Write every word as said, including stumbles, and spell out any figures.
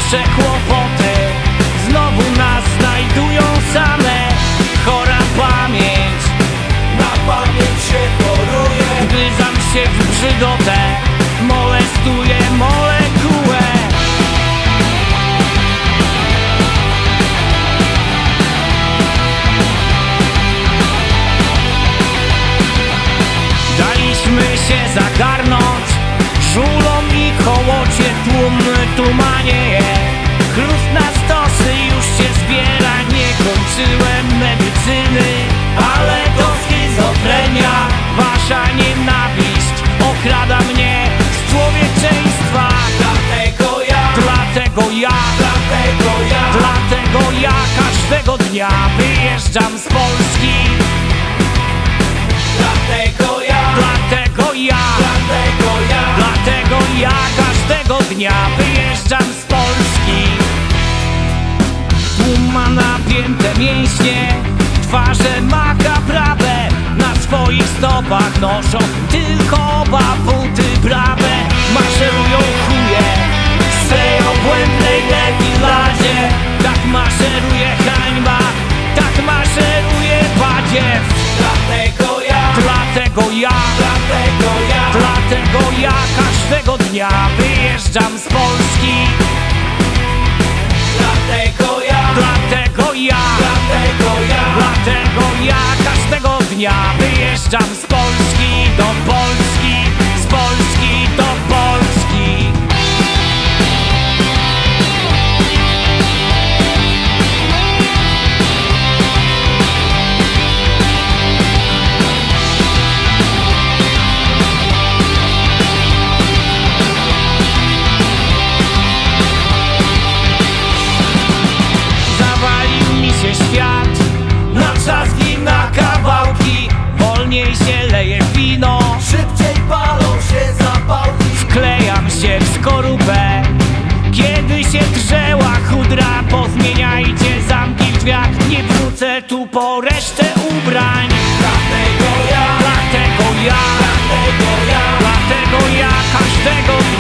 nasze kłopoty znowu nas znajdują same. Chora pamięć, Na pamięć się choruje, wgryzam się w brzydotę, molestuję molekułę. Daliśmy się zagarnąć żulom i hołocie, tłum tumanieje. Chlust na stosy już się zbiera, nie kończyłem medycyny, ale to schizofrenia. Wasza nienawiść okrada mnie z człowieczeństwa. dlatego ja, Dlatego ja, dlatego ja, dlatego ja każdego dnia wyjeżdżam z Polski. dlatego ja, Dlatego ja, dlatego ja, dlatego ja każdego dnia wyjeżdżam z Polski. Tłum ma napięte mięśnie, twarze makabrawe, na swoich stopach noszą tylko oba buty prawe. Maszerują chuje z tej obłędnej defiladzie, tak maszeruje hańba, tak maszeruje badziew. dlatego ja, Dlatego ja, dlatego ja, dlatego ja każdego dnia wyjeżdżam z Polski. dlatego ja, Dlatego ja, dlatego ja, dlatego ja każdego dnia wyjeżdżam z Polski do Polski, z Polski do Polski. Zawalił mi się świat na trzaski, na kawałki, wolniej się leje wino, szybciej palą się zapałki. wklejam się w skorupę. Kiedy się drzeła chudra, pozmieniajcie zamki w drzwiach, nie wrócę tu po resztę ubrań. Dlatego ja, Dlatego ja, dlatego ja, dlatego ja każdego